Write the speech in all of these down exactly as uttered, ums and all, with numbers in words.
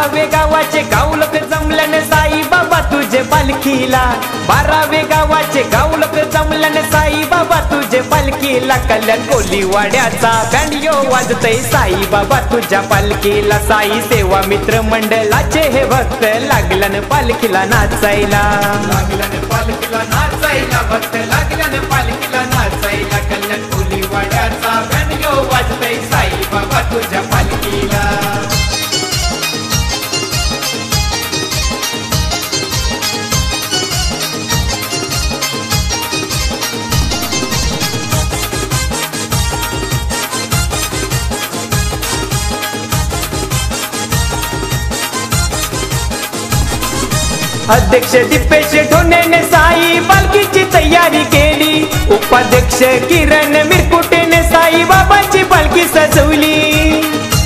बारावे गावाचे गाव लोक जमल्याने साई बाबा तुझे पालखीला, बारावे गावाचे गाव लोक जमल्याने साई बाबा तुझे पालखीला, कल्याण कोलीवाड्याचा बँड यो वाजतय साई बाबा तुझ्या पालखीला, साई सेवा मित्र मंडळाचे हे भक्त लागल्याने पालखीला नाचायला, लागल्याने पालखीला नाचायला, भक्त लागल्याने पालखीला नाचायला, कल्याण कोलीवाड्याचा बँड यो वाजतय साई बाबा तुझ्या पालखीला. अध्यक्ष दीपेश ढोणेने साई पालखीची तयारी केली, उपाध्यक्ष किरण मिरकुटेने साई बाबाची पालखी सजवली.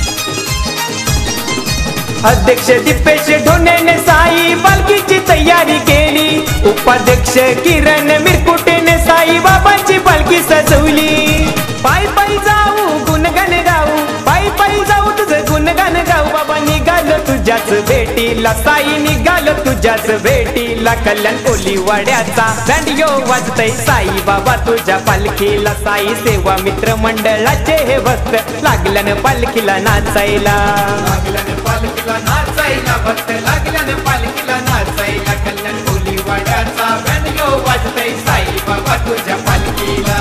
अध्यक्ष दीपेश ढोणेने साई पालखीची तयारी केली, उपाध्यक्ष किरण मिरकुटेने साई बाबाची पालखी सजवली. पाय पायी जाऊ गुणगान गाऊ, पायी पायी जाऊ तुझं गुणगान गाऊ, बाबा निघालो तुझ्याच भेटीला, साई निघालो तुझ्याच भेटीला, कल्याण कोलीवाड्याचा बँड यो वाजतय साई बाबा तुझ्या पालखीला, साई सेवा मित्र मंडळाचे हे भक्त लागल्याने पालखीला नाचायला, लागल्याने पालखीला नाचायला, भक्त लागल्याने पालखीला नाचायला, कल्याण कोलीवाड्याचा बँड यो वाजतय साई बाबा तुझ्या पालखीला.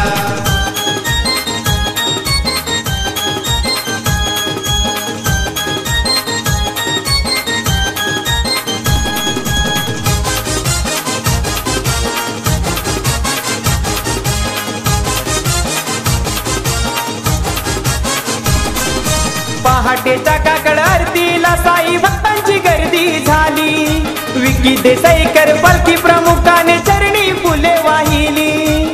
पहाटेच्या काकड आरतीला साई भक्तांची गर्दी झाली, विकी देसाईकर पालखी प्रमुखाने चरणी फुले वाहिली.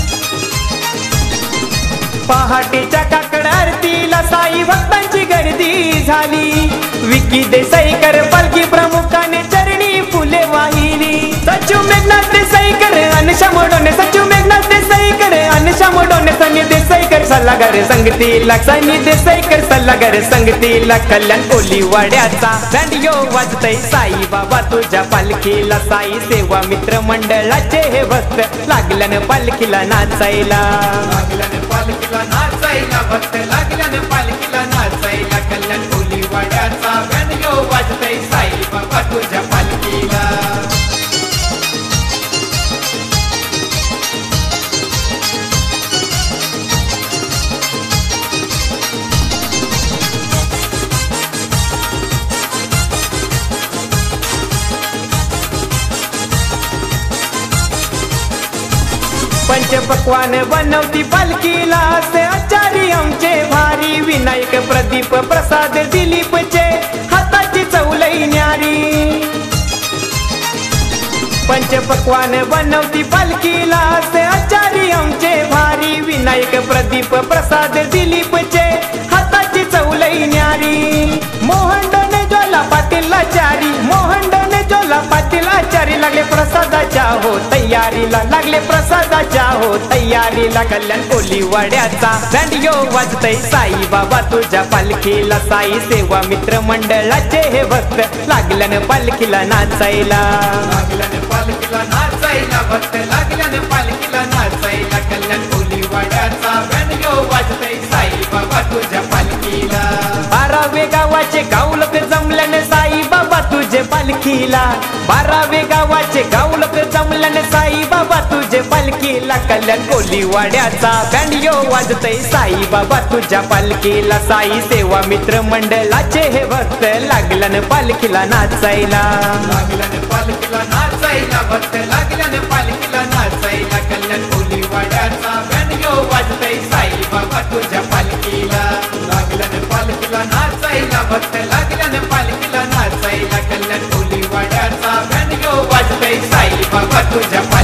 पहाटेच्या काकड आरतीला साई भक्तांची गर्दी झाली, विकी देसाईकर पालखी प्रमुखाने चरणी फुले वाहिली. सचिव मेघनाथ देसाईकर अनशा मोडोने, सचिव मेघनाथ देसाईकर अनशा मोडोने, सनी देसाईकर सल्लागार संगतीला, सनी देसाईकर सल्लागार संगतीला, कल्याण कोलीवाड्याचा बँड यो वाजतय साई बाबा तुझ्या पालखीला, साई सेवा मित्र मंडळाचे हे भक्त लागल्याने पालखीला नाचायला, लागल्याने पालखीला नाचायला, भक्त लागल्याने पालखीला नाचायला, कल्याण कोलीवाड्याचा बँड यो वाजतय साई बाबा तुझ्या पालखीला. पंचपक्वान बनवती पालखीला असे आचारी आमचे भारी, विनायक प्रदीप प्रसाद दिलीपचे हाताची चौलई न्यारी. पंचपक्वान बनवती पालखीला असे आचारी आमचे भारी, विनायक प्रदीप प्रसाद दिलीपचे हाताची चौलई न्यारी. मोहंडने जोला पाटील आचारी, मोहंडने जोला पाटील आचारी, लागले प्रसादाच्या हो तयारीला, लागले प्रसादाच्या हो तयारीला, कल्याण कोलीवाड्याचा बँड यो वाजतय साई बाबा तुझ्या पालखीला, साई सेवा मित्र मंडळाचे हे भक्त लागल्याने पालखीला नाचायला, लागल्याने पालखीला नाचायला, भक्त लागल्याने पालखीला नाचायला, कल्याण कोलीवाड्याचा बँड यो वाजतय साई बाबा तुझ्या पालखीला. बारावे गावाचे गाव लोक जमल्याने साई बाबा तुझे पालखीला, बारावे गावाचे गाव लोक जमल्याने साई बाबा तुझे पालखीला, कल्याण कोलीवाड्याचा बँड यो वाजतय साई बाबा तुझ्या पालखीला, साई सेवा मित्र मंडळाचे हे भक्त लागल्याने पालखीला नाचायला, लागल्याने पालखीला नाचायला, भक्त लागल्याने पालखीला नाचायला, कल्याण कोलीवाड्याचा बँड यो वाजतय साई बाबा तुझ्या पालखीला, लागल्याने पालखीला नाचायला, भक्त लागल्याने पालखीला नाचायला, कल्याण कोलीवाड्याचा बँड यो वाजतय साई बाबा तुझ्या